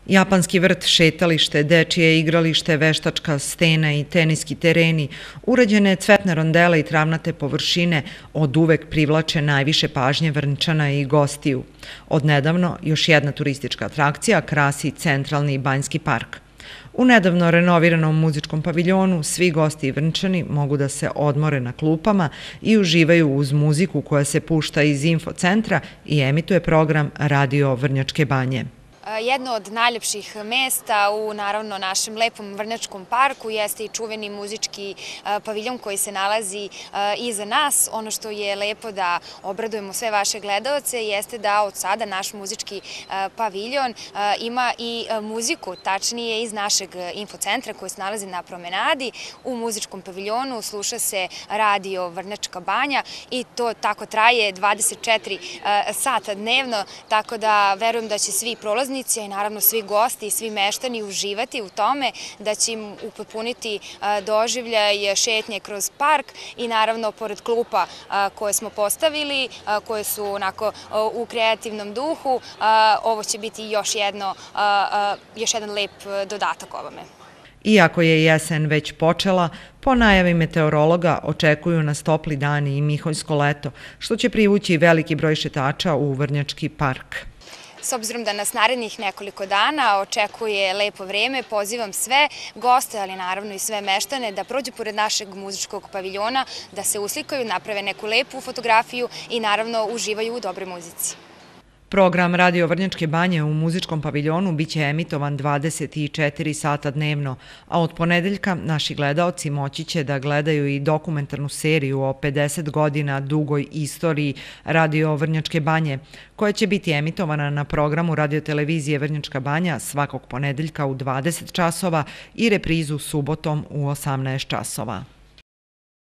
Japanski vrt, šetalište, dečije igralište, veštačka stena i teniski tereni, urađene cvetne rondele i travnate površine oduvek privlače najviše pažnje Vrnčana i gostiju. Odnedavno još jedna turistička atrakcija krasi centralni Banjski park. U nedavno renoviranom muzičkom paviljonu svi gosti i Vrnčani mogu da se odmore na klupama i uživaju uz muziku koja se pušta iz infocentra i emituje program Radio Vrnjačke Banje. Jedno od najljepših mesta u naravno našem lepom Vrnjačkom parku jeste i čuveni muzički paviljon koji se nalazi iza nas. Ono što je lepo da obradujemo sve vaše gledaoce jeste da od sada naš muzički paviljon ima i muziku, tačnije iz našeg infocentra koji se nalazi na promenadi. U muzičkom paviljonu sluša se Radio Vrnjačka Banja i to tako traje 24 sata dnevno, tako da verujem da će svi prolazni i naravno svi gosti i svi meštani uživati u tome, da će im upotpuniti doživljaj šetnje kroz park i naravno pored klupa koje smo postavili, koje su onako u kreativnom duhu, ovo će biti još jedan lep dodatak ovome. Iako je jesen već počela, po najavi meteorologa očekuju nas topli dani i miholjsko leto, što će privući veliki broj šetača u Vrnjački park. S obzirom da nas narednih nekoliko dana očekuje lepo vreme, pozivam sve goste, ali naravno i sve meštane da prođu pored našeg muzičkog paviljona, da se uslikaju, naprave neku lepu fotografiju i naravno uživaju u dobroj muzici. Program Radio Vrnjačke Banje u muzičkom paviljonu biće emitovan 24 sata dnevno, a od ponedeljka naši gledaoci moći će da gledaju i dokumentarnu seriju o 50 godina dugoj istoriji Radio Vrnjačke Banje, koja će biti emitovana na programu radiotelevizije Vrnjačka Banja svakog ponedeljka u 20 časova i reprizu subotom u 18 časova.